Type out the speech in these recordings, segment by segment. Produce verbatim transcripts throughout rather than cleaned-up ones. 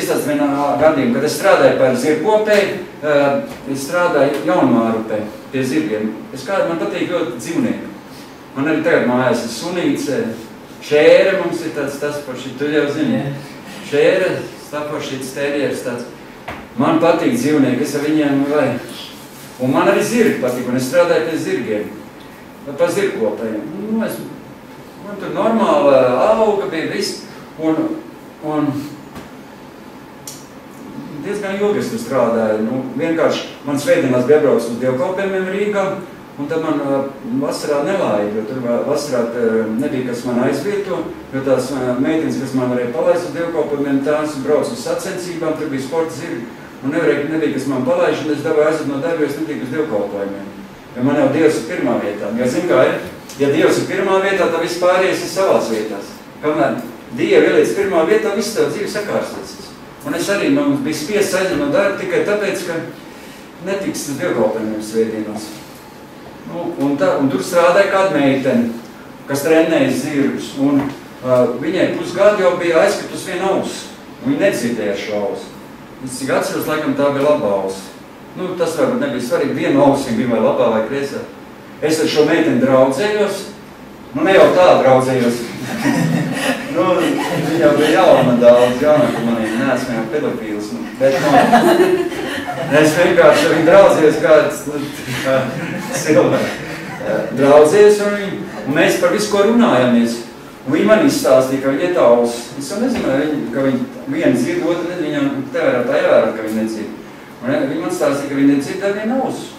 izstāst vienā gadījumā, kad es strādāju par zirgkopēju, es strādāju Jaunmārupē pie zirgiem. Es kādu man patīk ļoti dzīvnieki. Man arī tagad mājās ir sunīce, šēre mums ir tāds, tas paši, tu jau zini. Šēre, stapašīts, terieris tāds. Man patīk dzīvnieki, es ar viņiem vai. Un man arī zirgi patīk, un es strādāju pie zirgiem. Pa zirgkopējiem. Nu, es, man tur normāla auga bija viss. Un, un diezgan ilgi es tur strādāju. Nu, vienkārši man svētdienās bija brauc uz dievkalpojumiem Rīgā, un tad man uh, vasarā nelaiga, jo tur vasarā uh, nebija, kas man aizvieto, jo tās uh, meitenes, kas man varēja palaist uz dievkalpojumiem, tās brauc uz sacensībām, tur bija sporta zirgi, un nevarēja, nebija, kas man palaiž, un es dabāju aizvēt no darba, jo es netiku uz dievkalpojumiem. Jo man jau Dievs ir pirmā vietā. Jo zin kā ir, ja Dievs ir pirmā vietā, tad viss pārējais ir savās vietās. Kamēr Dievu ieliec pirmā vietā, viss tev dzīve sakārstots. Un es arī man biju spiests aizņemt no darba tikai tāpēc, ka netiks uz dievkalpojumiem svētdienās. Nu, un, tā, un tur strādāja kāda meitene, kas trenēja zirgus. Un uh, viņai pusgadu jau bija aizskatus viena auss. Viņa nedzirdēja šo ausu. Es cik atceros, laikam tā bija labā auss. Nu, tas varbūt nebija svarīgi. Viena auss bija vai labā vai kreisā. Es ar šo meiteni draudzējos. Nu, ne jau tā draudzējos. Nu, viņa jau bija jauna daudz, jaunāka manī, neesmu jau pedofīls, nu, bet, nu, es vienkārši ar viņu draudzējos kāds, kā cilvēki. Draudzējos ar viņu, un mēs par visu, ko runājamies. Un viņa man izstāstīja, ka viņa ir tauls. Es jau nezināju, ka viņa viena dzird, otra nezinu, viņam te varētu ievērot, ka viņa nedzird. Un viņa man stāstīja, ka viņa nedzird ar vienu ausu.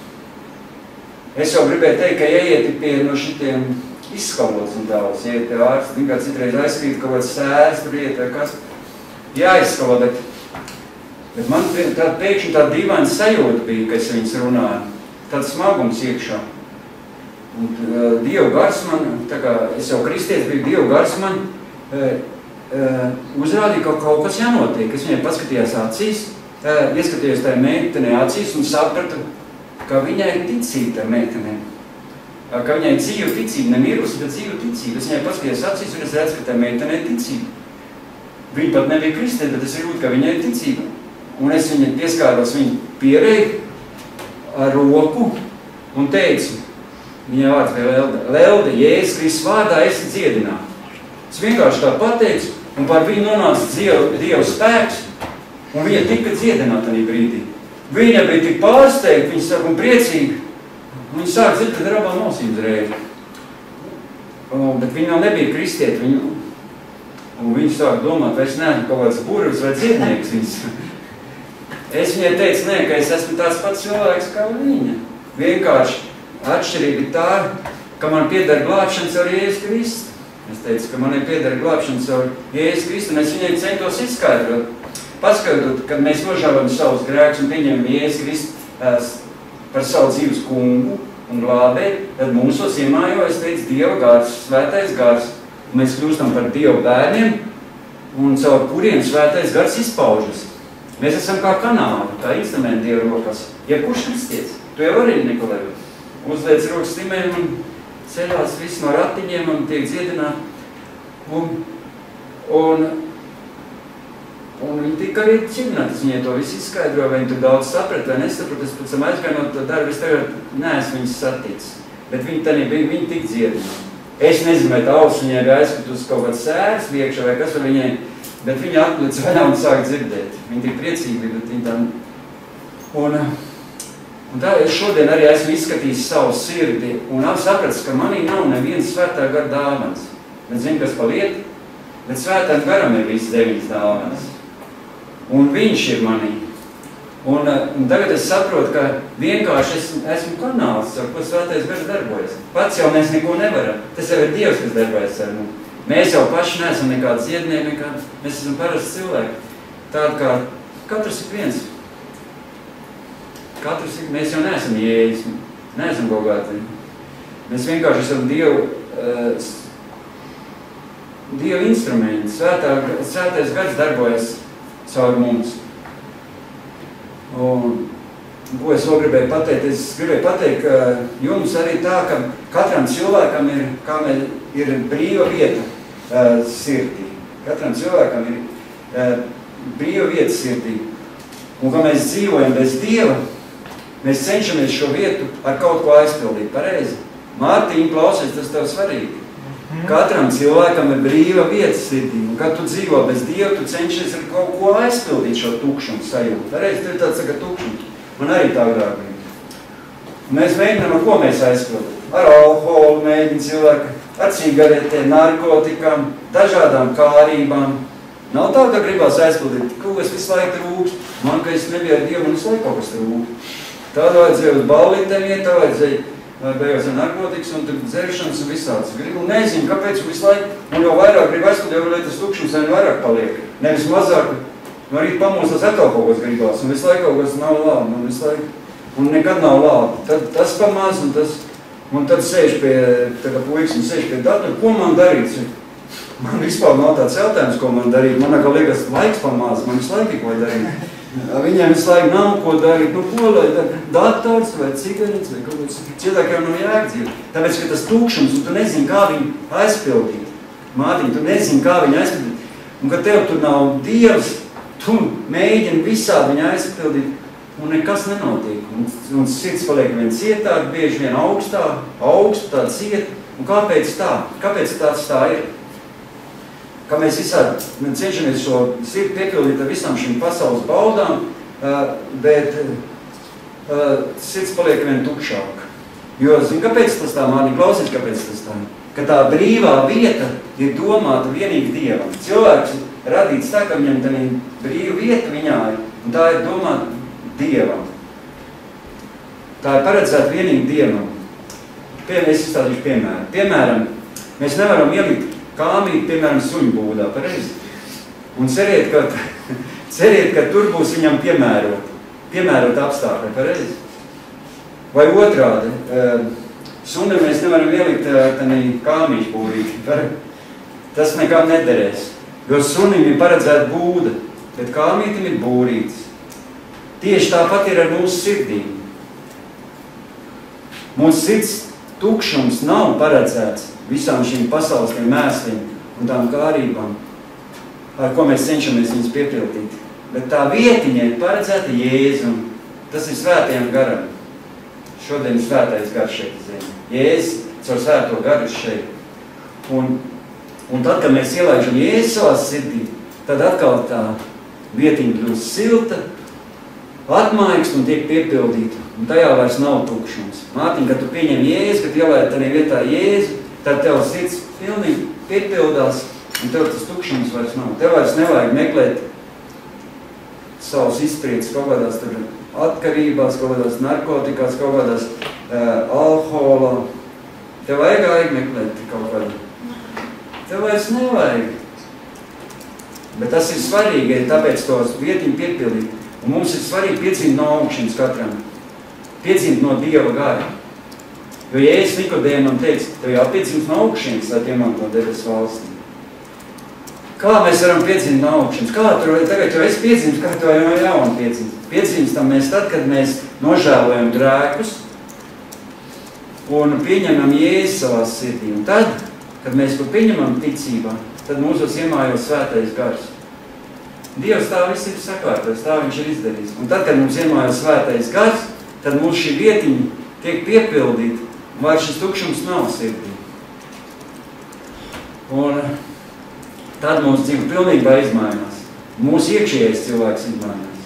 Es jau gribēju teikt, ka ieieti pie no šitiem izskalots un tavs, iet tev ārsts, vienkār citreiz aizkrīt kaut kāds sērs, tur iet vai kas. Jāizskalo, bet, bet man tā pēkšņi tā dīvaina sajūta bija, ka es viņas runāju. Tāds smagums iekšā. Un uh, Dievu gars man, tā kā es jau kristietis biju, Dievu gars man uh, uh, uzrādīja, ka kaut kas jānotiek. Es viņai paskatījās acīs, uh, ieskatījos tajā meitenē acīs un sapratu, ka viņai ir ticība ar meitenēm. Ka viņai dzīvu ticība, ne mirusi, bet dzīvu ticība. Es viņai paskatījos acīs, un es redzu, ka tā meitenē ir ticība. Viņa pat nebija kristēta, bet es jūtu, ka viņai ir ticība. Un es viņai pieskāros viņu pierēju ar roku un teicu, viņai vārds bija Lelde, Lelde, Jēzus Kristus vārdā esi dziedināta. Es vienkārši tā pateicu, un par viņu nonāca Dievu, Dievu spēks, un viņa tika dziedināta tajā brīdī. Viņa bija tik pārsteigta, viņa saka, un priecīga. Viņa sāk dzirdēt, kad ar abām ausīm uzreiz. Bet viņa vēl nebija kristieti. Viņa, un viņa sāk domāt, vai es neesmu kaut kāds burvs vai dziednieks. Viņas. Es viņai teicu, nē, ka es esmu tāds pats cilvēks kā viņa. Vienkārši atšķirība ir tā, ka man pieder glābšana caur Jēzus Kristu. Es teicu, ka man ir pieder glābšana caur Jēzus Kristu, un es viņai centos izskaidrot. Paskaidrot, kad mēs nožēlojam savus grēkus un pieņemam Jēzus Kristu par savu dzīves kungu un glābēju, tad mūsos iemājojas, teica, Dieva gars, svētais gars. Mēs kļūstam par Dieva bērniem, un caur kuriem svētais gars izpaužas. Mēs esam kā kanāli, kā instrumenti Dieva rokās. Ja kurš kristietis? Tu jau arī, Nikolai, uzliec rokas stimēm un ceļās viss no ratiņiem un tiek dziedināti. Un, un, un viņi tika arī ķirnāti, viņai to visu izskaidroja, vai viņi tur daudz saprat vai nesaprat. Es pēc tam aizgāju no tā darba, es tagad neesmu viņas saticis. Bet viņi tā nebija, viņi tik dziedināti. Es nezinu, vai tā auss viņai bija aizskatus kaut kāds sērs liekšā vai kas, vai viņai, bet viņa atplic vaļā un sāk dzirdēt. Viņi tik priecīgi, bet viņi tā... Un, un tā es šodien arī esmu izskatījis savu sirdi un sapratis, ka manī nav nevienas svētā gara dāvanas. Bet zinu, kas pa lietu, bet svētām garam ir visas deviņas dāvanas. Un viņš ir manī. Un, un tagad es saprotu, ka vienkārši es, esmu kanāls, ar ko svētais gars darbojas. Pats jau mēs neko nevaram. Tas jau ir Dievs, kas darbojas ar mums. Mēs jau paši neesam nekādi dziednieki, nekādi. Mēs esam parasti cilvēki. Tādi kā katrs ir viens. Katrs ir, mēs jau neesam Jēzus, neesam kaut kādi. Mēs vienkārši esam Dievu, uh, Dievu instrumenti. Svētā, svētais gars darbojas caur mums. Un, ko es vēl gribēju pateikt? Es gribēju pateikt, ka jums arī tā, ka katram cilvēkam ir, kā mēs, ir brīva vieta uh, sirdī. Katram cilvēkam ir, uh, brīva vieta sirdī. Un, ka mēs dzīvojam bez Dieva, mēs cenšamies šo vietu ar kaut ko aizpildīt. Pareizi? Mārtiņ, klausies, tas tev svarīgi. Katram cilvēkam ir brīva vieta sirdī. Un, kad tu dzīvo bez Dieva, tu cenšies ar kaut ko aizpildīt šo tukšumu sajūtu. Pareizi, tu ir tāds saka tukšums. Man arī tā agrāk bija. Mēs mēģinām, ar ko mēs aizpildīt. Ar alkoholu mēģina cilvēki, ar cigaretēm, narkotikām, dažādām kārībām. Nav tā, ka gribās aizpildīt, kaut kas visu laiku trūkst. Man, ka es nebiju ar Dievu, man visu laiku kaut kas trūkst. Tāda vajadzēja uz ballītēm iet, tā vajadzēja beigās ar narkotikas un dzeršanas un visāds. Gribu, nezinu, kāpēc visu laiku, un jau vairāk gribu aizpildīt, jo tas tukšums vien vairāk paliek. Nevis mazāk, no rīt pamostas atkal kaut kas gribās, un visu laiku kaut kas nav labi, un visu laiku, un nekad nav labi. Tad tas pamaz, un tas, un tad sēž pie, tā kā puikas, un sēž pie datora, ko man darīt? Man vispār nav tāds jautājums, ko man darīt. Man kā liekas, laiks pamāz, man visu laiku ko darīt. Viņiem visu laiku nav ko darīt. Nu, ko lai darīt? Dators vai cigaretes vai kaut kāds. Cilvēkiem nav jēgdzīvi. Tāpēc, ka tas tukšums, un tu nezini, kā viņu aizpildīt. Mārtiņ, tu nezini, kā viņu aizpildīt. Un, kad tev tur nav Dievs, tu mēģini visādi viņu aizpildīt, un nekas nenotiek. Un, un sirds paliek vien cietāk, bieži vien augstā, augstu tā ciet. Un kāpēc tā? Kāpēc tāds tā ir? Kā mēs visādi cenšamies šo sirdi piepildīt ar visām šīm pasaules baudām, bet sirds paliek vien tukšāk. Jo, zini, kāpēc tas tā, Mārtiņ, klausies, kāpēc tas tā? Ka tā brīvā vieta ir domāta vienīgi Dievam. Cilvēks ir radīts tā, ka viņam tā brīva vieta viņā ir, un tā ir domāta Dievam. Tā ir paredzēta vienīgi Dievam. Piemēram, es izstādīšu piemēru. Piemēram, mēs nevaram ielikt kāmīt, piemēram, suņu būdā, pareizi. Un ceriet, ka, ceriet, ka tur būs viņam piemērot, piemērot apstākļi, pareizi. Vai otrādi, sunim mēs nevaram ielikt tādī kāmīšu būrīti, tas nekām nederēs, jo sunim ir paredzēta būda, bet kāmītim ir būrītis. Tieši tāpat ir ar mūsu sirdīm. Mūsu sirds tukšums nav paredzēts visām šīm pasaules tiem mēsliem un tām kārībām, ar ko mēs cenšamies viņus piepildīt. Bet tā vietiņa ir paredzēta Jēzum. Tas ir svētajam garam. Šodien ir svētais gars šeit zem. Jēzus caur svēto garu šeit. Un, un tad, kad mēs ielaižam Jēzu savā sirdī, tad atkal tā vietiņa kļūst silta, atmaigst un tiek piepildīta. Un tajā vairs nav tukšums. Mārtiņ, kad tu pieņem Jēzu, kad ielaiž tādā vietā Jēzu, tad tev sirds pilnīgi piepildās, un tev tas tukšums vairs nav. Tev vairs nevajag meklēt savus izpriecas kaut kādās tur atkarībās, kaut kādās narkotikās, kaut kādās uh, alkoholā. Tev vajag vajag meklēt kaut kādu. Tev vairs nevajag. Bet tas ir svarīgi, tāpēc tos vietiņu piepildīt. Un mums ir svarīgi piedzimt no augšas katram. Piedzimt no Dieva gara. Jo Jēzus Nikodēmam teica, tev jāpiedzimt no augšas, lai iemanto debesu valstī. Kā mēs varam piedzimt no augšas? Kā tur tagad jau es piedzimt, kā tu jau jaunu piedzimt? Piedzimstam mēs tad, kad mēs nožēlojam grēkus un pieņemam Jēzu savā sirdī. Un tad, kad mēs to pieņemam ticībā, tad mūsos iemājos svētais gars. Dievs tā viss ir sakārtojis, tā viņš ir izdarījis. Un tad, kad mums iemājos svētais gars, tad mūsu šī vietiņa tiek piepildīta, un vairs šis tukšums nav sirdī. Un tad mūsu dzīve pilnībā izmainās. Mūsu iekšējais cilvēks izmainās.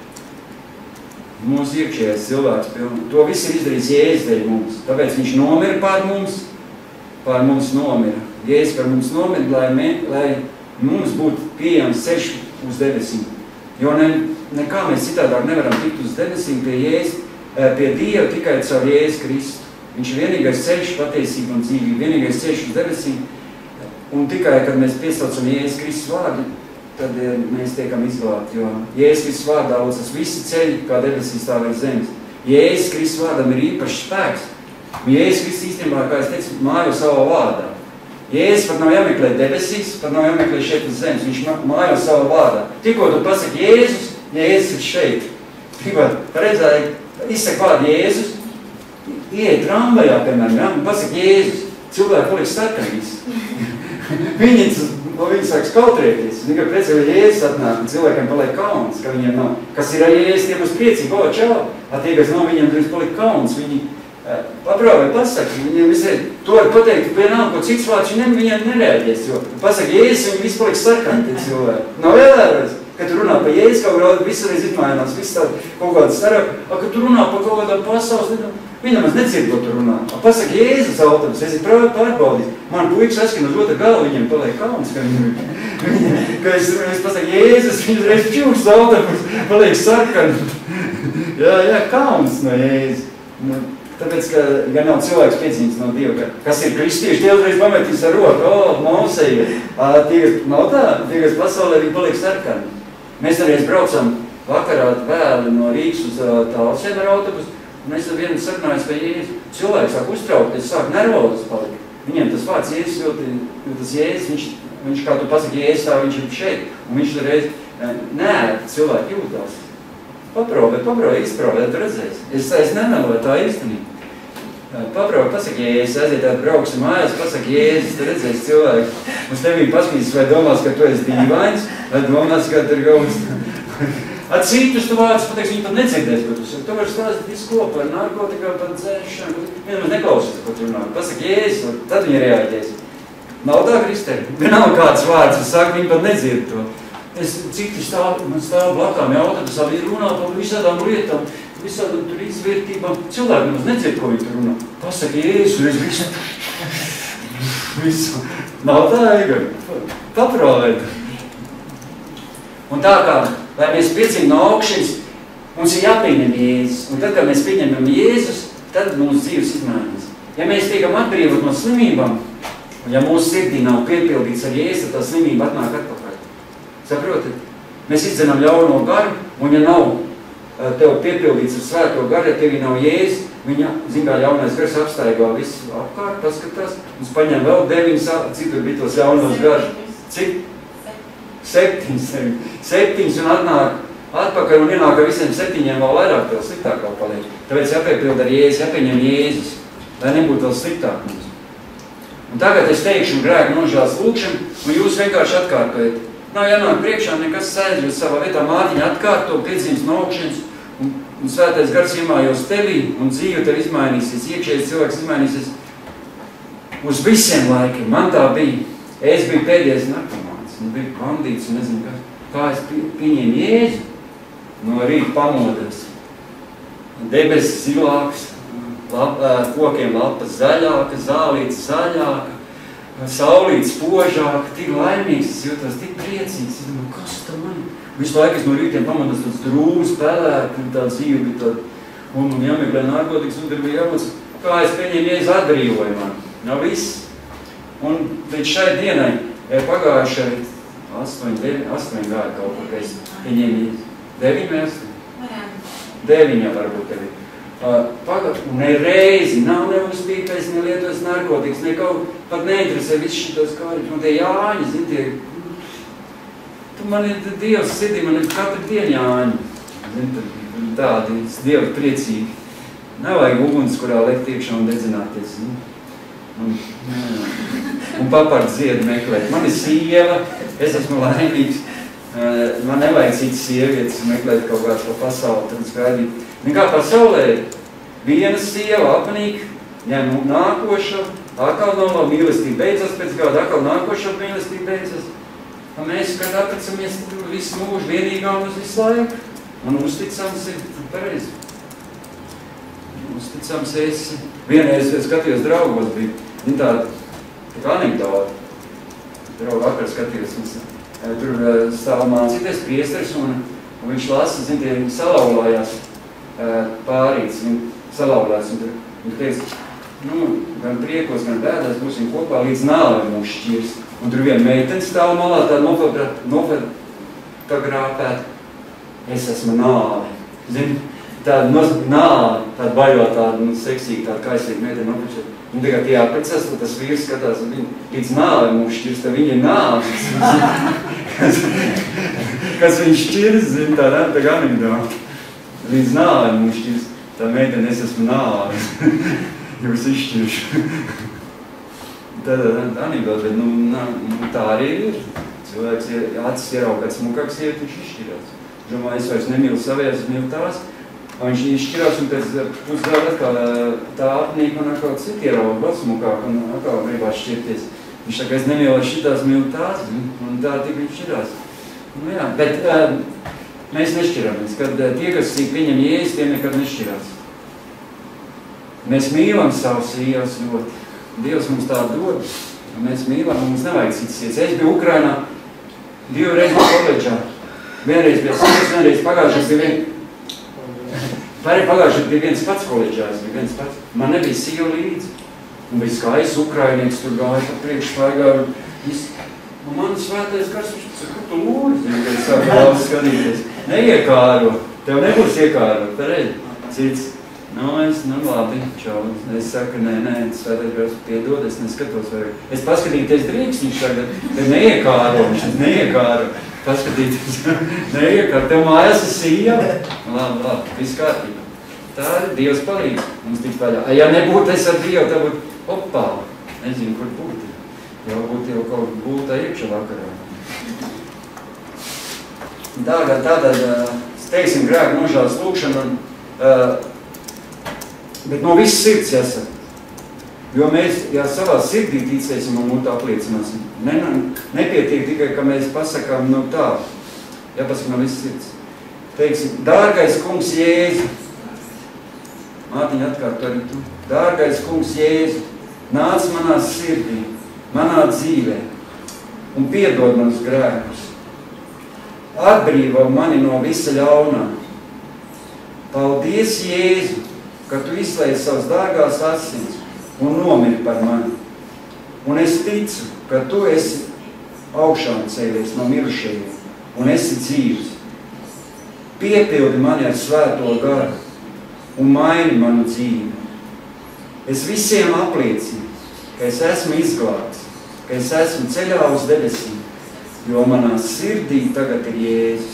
Mūsu iekšējais cilvēks pilnībā. To viss ir izdarījis Jēzus dēļ mums. Tāpēc viņš nomira pār mums, pār mums nomira. Jēzus par mums nomira, lai, me, lai mums būtu pieejams ceļš uz debesīm. Jo ne, nekā mēs citādāk nevaram tikt uz debesīm pie Jēzus, pie Dieva tikai caur Jēzu Kristu. Viņš ir vienīgais ceļš, patiesība un dzīvība, vienīgais ceļš uz debesīm. Un tikai, kad mēs piesaucam Jēzus Kristus vārdu, tad mēs tiekam izglābti, jo Jēzus Kristus vārdā tas visi ceļi, kā debesīs tā ir zemes. Jēzus Kristus vārdam ir īpašs spēks. Un Jēzus Kristus īstenībā, kā es teicu, mājo savā vārdā. Jēzus pat nav jāmeklē debesīs, pat nav jāmeklē šeit uz zemes, viņš mājo savā vārdā. Tikko tu pasaki Jēzus, Jēzus ir šeit. Tikko redzēji, izsaka vārdu Jēzus, ieiet tramvajā, piemēram, ja, un pasaka Jēzus, cilvēki paliek sarkanīs. Viņi no viņi sāks kautrēties. Viņa pēc, ka Jēzus atnāk, un cilvēkiem paliek kauns, ka viņiem nav. Kas ir ar Jēzus, tie būs priecīgi, o, čau. A tie, kas nav, viņiem drīz paliek kauns. Viņi paprāvē pasaka, viņiem visai, to var pateikt, vienalga, ko cits vārds, viņiem, viņiem nereaģēs, jo pasaka Jēzus, viņi visi paliek sarkani, tie cilvēki. Nav vēlēvēs, kad tu runā par Jēzus, kaut kādā visreiz izmainās, viss tā kaut kāda starp, a, kad tu runā par kaut kādā pasaules, viņi nemaz nedzird, ko tu runā. A, pasaka Jēzus autobus, es ir pārbaudījis. Man puikas askin uz otru galu, viņiem paliek kauns, ka viņi, ka es, es pasaku Jēzus, viņi reiz čūks autobus, paliek sarkani. jā, jā, kauns no Jēzus. Nu, tāpēc, ka, ja nav cilvēks piedzīmes no Dieva, ka, kas ir kristieši, tie uzreiz pametīs ar roku, o, Moseja, tie, kas nav tā, tie, kas pasaulē, viņi paliek sarkani. Mēs arī braucam vakarā vēli no Rīgas uz Talsiem ar autobusu, un es ar vienu sarunājos, ka Jēzus, cilvēks sāk uztraukties, sāk nervozes palikt. Viņiem tas vārds Jēzus ļoti, jo tas Jēzus, viņš, viņš kā tu pasaki Jēzus tā, viņš ir šeit, un viņš reiz, nē, cilvēki jūtās. Paprobēt, paprobēt, izprobēt, tu redzēsi. Es, es nemeloju tā īstenībā. Paprobēt, pasaki Jēzus, aiziet tādu brauksim mājās, pasaki Jēzus, tu redzēsi cilvēki. Uz tevī paskatīs, vai domās, ka tu esi dīvains, vai domās, ka tu ir gauns. Ar citus tu vārdus pateiks, viņi pat nedzirdēs, ko tu saki. Tu vari stāstīt visu kopā ar narkotikā, par dzēšanu. Viņi nemaz neklausīs, ko tu runā. Pasaki Jēzus, tad viņi reaģēs. Nav tā, Kristē? Vienalga kāds vārds, es saku, viņi pat nedzird to. Es citi stāv, man stāv blakām autobusā, viņi runā par visādām lietām, visādām tur izvērtībām. Cilvēki nemaz nedzird, ko viņi tur runā. Pasaki Jēzus, es visu. visu. Nav tā, Ega. Paprāvēt. Un tā kā, lai mēs piedzim no augšas, mums ir jāpieņem Jēzus. Un tad, kad mēs pieņemam Jēzus, tad mūsu dzīves izmainās. Ja mēs tiekam atbrīvot no slimībām, un ja mūsu sirdī nav piepildīts ar Jēzu, tad tā slimība atnāk atpakaļ. Saprotat? Mēs izdzenam ļauno garu, un ja nav tev piepildīts ar svēto garu, ja tevī nav Jēzus, viņa, zin kā ļaunais gars apstaigā visu apkārt, paskatās, un paņem vēl deviņas, citur bija tos ļaunos garus. Cik? Septiņas, septiņas un atnāk atpakaļ un ienāk ar visiem septiņiem vēl vairāk tev sliktāk vēl paliek. Tāpēc jāpiepild ar Jēzus, jāpieņem Jēzus, lai nebūtu vēl sliktāk mums. Un tagad es teikšu grēku nožēlas lūkšanu, un jūs vienkārši atkārtojat. Nav jānāk priekšā nekas sēdz, jūs savā vietā mātiņa atkārto, piedzīmes no augšanas, un, un svētais gars iemājos tevī, un dzīve tev izmainīsies, iekšējais cilvēks izmainīsies uz visiem laikiem. Man tā bija. Es biju pēdējais narkomāns. Nu, bija bandīts, un nezinu, kā, kā es pieņēmu Jēzu. No rīta pamodas. Debesis zilāks, lap, kokiem lapas zaļāka, zālītes zaļāka, saulītes spožāka, tik laimīgs, es jūtos tik priecīgs. Es domāju, kas tā man? Visu laiku es no rītiem pamodas tāds drūms, pelēk, un tā dzīve bija tāda, un man jāmeklē narkotikas, un tur bija jāmoc, kā es pieņēmu Jēzu atbrīvoju man. Nav viss. Un līdz šai dienai pagājuši arī astoņi, deviņi, astoņi gāja kaut ko, ka es pieņēmu deviņi vai astoņi? Deviņi varbūt tevi. Pagājuši, un ne reizi, nav neuzpīpējis, nelietojas narkotikas, ne kaut, pat neinteresē viss šitos kāriņus, un tie jāņi, zin, tie, tu man ir Dievs sirdī, man ir katru dienu jāņi, zin, tādi Dievi priecīgi. Nevajag uguns, kurā lekt iekšā un dedzināties, zin. Un, un papart dziedu meklēt. Man ir sieva, es esmu laimīgs, man nevajag citas sievietes meklēt kaut kāds pa pasauli, tad skaidīt. Nekā pasaulē viena sieva apnīk, ņem nākošo, atkal no mīlestība beidzas, pēc kāda atkal nākošo mīlestība beidzas. Un mēs, kad atticamies visu mūžu vienīgā uz visu laiku, un uzticams ir pareizi. Uzticams esi. Vienreiz es skatījos draugos, bija viņa tāda, tā anekdota. Draugu vakar skatījos, un tur stāv mācīties priesteris, un, un viņš lasa, zin, tie salaulājās pārīts, viņi salaulājās, un tur viņš teica, nu, gan priekos, gan bēdās būsim kopā, līdz nāvei mūs šķirs. Un tur viena meitene stāv malā, tāda nofotogrāpēta, es esmu nāve. Zin, tāda nāve, tāda baļot, tāda nu, seksīga, tāda kaisīga meitene nopriekšē. Un tagad tie jāprecās, un tas vīrs skatās, un viņa līdz nāvei mūs šķirs, tad viņa ir nāve. kas, kas viņš šķirs, zin, tāda tā anekdota. Līdz nāvei mūs šķirs, tā meitene, es esmu nāve. Jūs izšķiršu. Tad, Anibal, bet, nu, nu, tā arī ir. Cilvēks acis ierauga, kad smukāks sievieti, viņš izšķirās. Domāju, es vairs nemīlu savies, es mīlu tās. Un viņš izšķirās, un pēc pusgada atkal tā apnīk un atkal citi ierauga, vēl smukāk, un atkal gribās šķirties. Viņš saka, es nemīlu šitās, mīlu tās, un tā tik viņš šķirās. Nu jā, bet uh, mēs nešķiramies, kad uh, tie, kas cik viņam Jēzus, tie nekad nešķirās. Mēs mīlam savus sievas ļoti. Dievs mums tā dod, un mēs mīlam, un mums nevajag citas sievas. Es biju Ukrainā divu reizi koledžā. Vienreiz bija sievas, vienreiz pagājušas bija vien... Pārēj pagājušas bija viens pats koledžā, es biju viens pats. Man nebija sieva līdzi. Un bija skaists ukrainieks, tur gāja pa priekšu staigā. Un man svētais gars, viņš saka, kur tu lūdzi? Kad sāk daudz skatīties. Neiekāro, tev nebūs iekāro, pareizi. Cits, nu es, nu labi, čau. Es saku, nē, nē, svētais gars piedod, es neskatos vairāk. Es paskatīties drīkst, viņš tagad, tev neiekāro, viņš neiekāro. Paskatīties, neiekāro, tev mājās ir sieva. Labi, labi, viss kārtībā. Tā ir Dievs palīdz mums tik vaļā. Ja nebūtu es ar Dievu, tā būtu, opā, nezinu, kur būtu. Jau būtu jau kaut būtu iekšā vakarā. Tātad, tātad, teiksim, grēku nožēlas lūkšana, bet no visas sirds jāsaka. Jo mēs, ja savā sirdī ticēsim un mūtu apliecināsim, ne, nepietiek tikai, ka mēs pasakām no tā, jāpasaka no visas sirds. Teiksim, dārgais kungs Jēzu, Mātiņa atkārt arī tu, dārgais kungs Jēzu, nāc manā sirdī, manā dzīvē un piedod manus grēkus. Atbrīvo mani no visa ļaunā. Paldies, Jēzu, ka tu izlaiž savas dārgās asins un nomiri par mani. Un es ticu, ka tu esi augšām cēlies no mirušajiem un esi dzīvs. Piepildi mani ar svēto garu un maini manu dzīvi. Es visiem apliecinu, ka es esmu izglābts, ka es esmu ceļā uz debesīm, jo manā sirdī tagad ir Jēzus.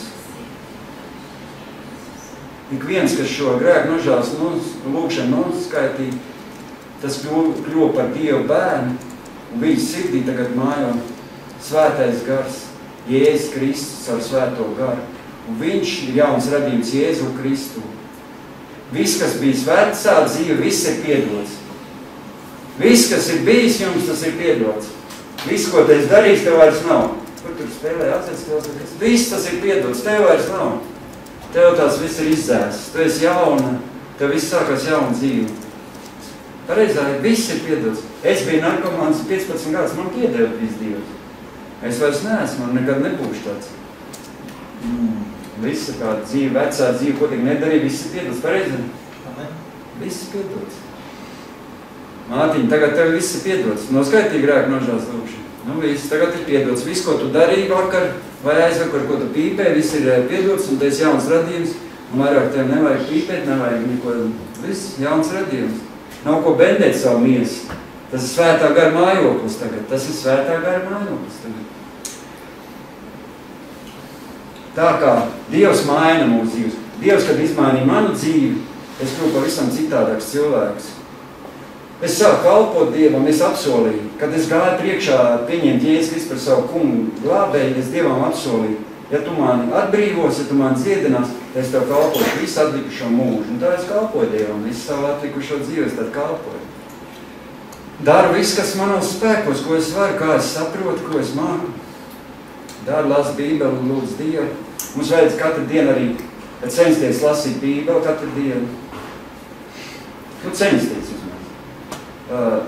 Ik viens, kas šo grēku nožēlas lūkšanu noskaitīja, tas kļuva par Dievu bērnu, un viņa sirdī tagad mājo svētais gars, Jēzus Kristus ar svēto garu. Un viņš ir jauns radījums Jēzu Kristu. Viss, kas bijis vecā dzīve, viss ir piedots. Viss, kas ir bijis jums, tas ir piedots. Viss, ko tu esi darījis, tev vairs nav. Kur tur spēlē atcēs, viss tas ir piedots, tev vairs nav. Tev tās viss ir izzēsts, tu esi jauna, tev viss sākās jauna dzīve. Pareizā, viss ir piedots. Es biju narkomāns piecpadsmit gadus, man piedeva viss Dievs. Es vairs neesmu, man nekad nebūšu tāds. Mm. Visa kāda dzīve, vecā dzīve, ko tik nedarīja, viss ir piedots. Pareizi? Viss ir piedots. Mātiņa, tagad tev viss ir piedots. Noskaitīja grēku nožēlas lūkšanu. Nu, viss, tagad ir piedots. Viss, ko tu darīji vakar vai aizvakar, ko tu pīpē, viss ir piedots, un tu esi jauns radījums. Un vairāk tev nevajag pīpēt, nevajag neko. Viss jauns radījums. Nav ko bendēt savu miesu. Tas ir svētā gara mājoklis tagad. Tas ir svētā gara mājoklis tagad. Tā kā Dievs maina mūsu dzīves. Dievs, kad izmainīja manu dzīvi, es kļuvu pavisam citādāks cilvēks. Es sāku kalpot Dievam, es apsolīju. Kad es gāju priekšā pieņemt Jēzus Kristu par savu kungu glābēju, es Dievam apsolīju. Ja tu mani atbrīvos, ja tu mani dziedinās, es tev kalpošu visu atlikušo mūžu. Un tā es kalpoju Dievam, visu savu atlikušo dzīvi, es tad kalpoju. Daru visu, kas manos spēkos, ko es varu, kā es saprotu, ko es māku. Daru, lasu Bībeli, lūdzu Dievu. Mums vajadz katru dienu arī censties lasīt Bībeli katru dienu. Nu, censties uzmēs. Uh,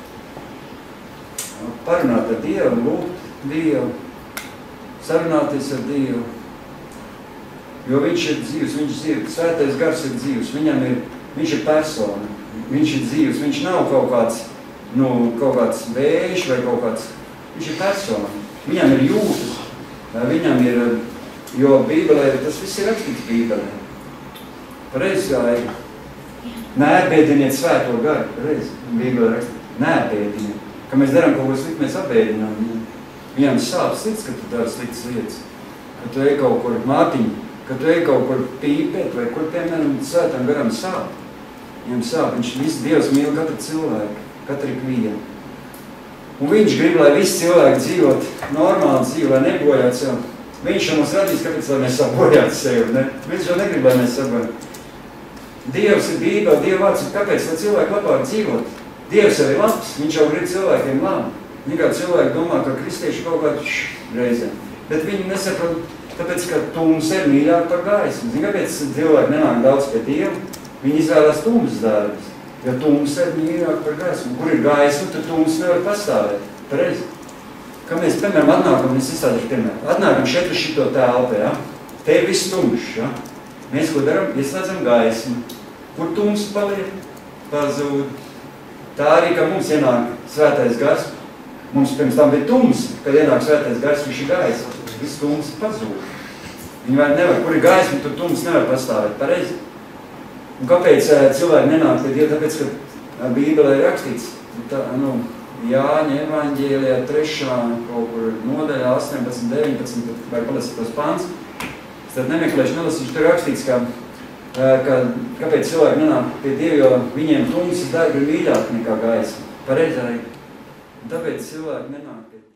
parunāt ar Dievu, lūgt Dievu, sarunāties ar Dievu. Jo viņš ir dzīvs, viņš ir dzīvs, svētais gars ir dzīvs, viņam ir, viņš ir persona, viņš ir dzīvs, viņš nav kaut kāds, nu, kaut kāds vējš vai kaut kāds, viņš ir persona, viņam ir jūtas, viņam ir, jo Bībelē, tas viss ir rakstīts Bībelē. Pareizi gāja. Neapbēdiniet svēto garu, pareizi, Bībelē rakstīts. Neapbēdiniet. Ka mēs darām kaut ko sliktu, mēs apbēdinām. Viņam sāp slikts, ka tu dari sliktas lietas. Ka tu ej kaut kur mātiņu, ka tu ej kaut kur pīpēt, vai kur, piemēram, svētam garam sāp. Viņam sāp, viņš viss Dievs mīl katru cilvēku, katru ikvienu. Un viņš grib, lai visi cilvēki dzīvot normāli dzīvi, lai nebojāt sev. Viņš jau mums radīs, kāpēc, lai mēs sabojātu sevi, ne? Viņš jau negrib, lai mēs sabojātu. Dievs ir Bībele, Dieva vārds ir kāpēc, lai cilvēki labāk dzīvot. Dievs jau ir labs, viņš jau grib cilvēkiem labi. Nekā cilvēki domā, ka kristieši kaut kādu reizē. Bet viņi nesaprot, tāpēc, ka tums ir mīļāk par gaismu. Zin, kāpēc cilvēki nenāk daudz pie Dieva? Viņi izvēlās tums darbus. Jo tums ir mīļāk par gaismu. Kur ir gaismu, tad tums nevar pastāvēt. Pareizi. Kā mēs, piemēram, atnākam, mēs izstādīšu, piemēram, atnākam šeit uz šito telpu, ja? Te ir viss tumšs, ja? Mēs ko daram? Ieslēdzam gaismu. Kur tums paliek? Pazūd. Tā arī, ka mums ienāk svētais gars. Mums pirms tam bija tums, kad ienāk svētais gars, viņš ir gaisma. Viss tums pazūd. Viņi vairs nevar. Kur ir gaisma, tur tums nevar pastāvēt. Pareizi. Un kāpēc cilvēki nenāk pie Dieva? Tāpēc, ka Bībelē ir rakstīts, tā, nu, Jāņa evaņģēlijā trešā kaut kur nodaļā astoņpadsmit, deviņpadsmit, vai palasīt tos pāns. Es tad nemeklēšu, nelasīšu, tur rakstīts, ka, ka kāpēc cilvēki nenāk pie Dieva, jo viņiem tumsas darbi ir mīļāk nekā gaisma. Pareizi arī. Un tāpēc cilvēki nenāk pie